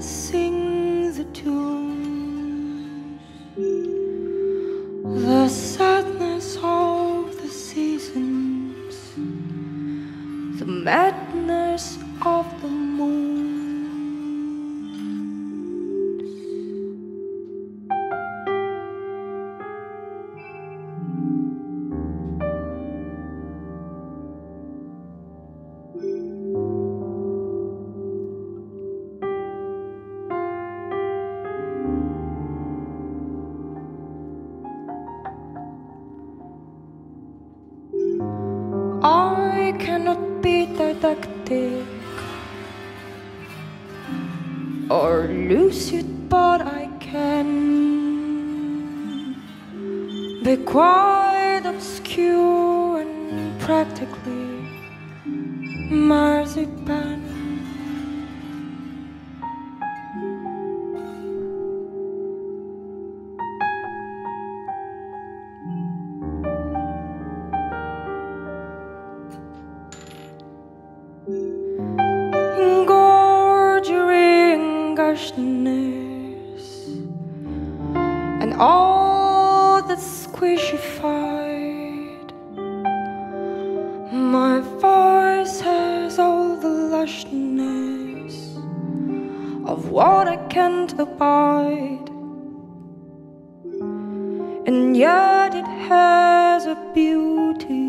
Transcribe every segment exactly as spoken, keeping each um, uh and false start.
sing the tunes, the sadness of the seasons, the madness of the moons. I cannot be didactic or lucid, but I can be quite obscure and practically marzipan. Engorging gushness and all that's squishified. My voice has all the lushness of what I can't abide, and yet it has a beauty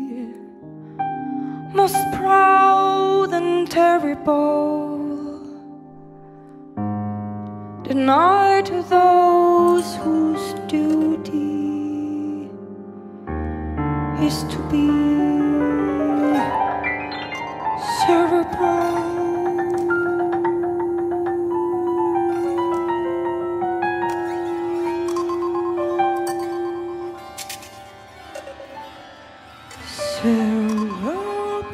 most proud and terrible, denied to those whose duty is to be cerebral. Cerebral.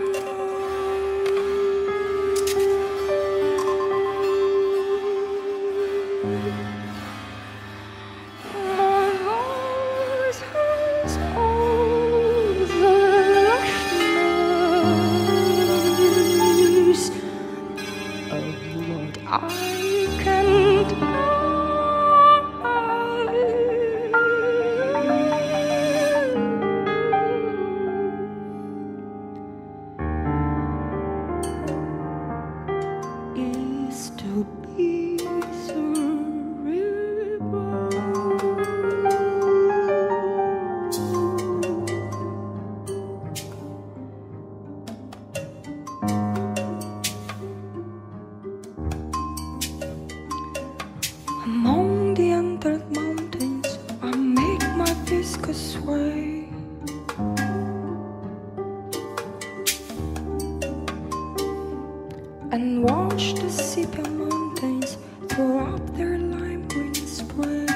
My voice has all the lushness of what I can't hide. Is to be among the undead mountains. I make my viscous way, and watch the sepia mountains throw up their lime green spray.